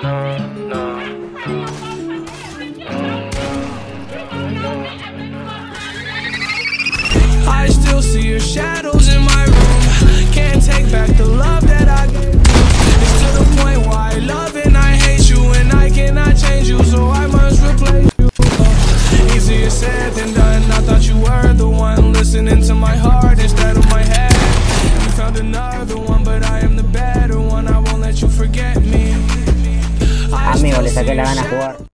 I still see your shadows in my room. Can't take back the love that I gave you. It's to the point why I love and I hate you, and I cannot change you, so I must replace you. Easier said than done. I thought you were the one listening to my heart instead of my head. You found another one, but I am the better one. I won't let you forget me. Amigo, le saqué la gana a jugar.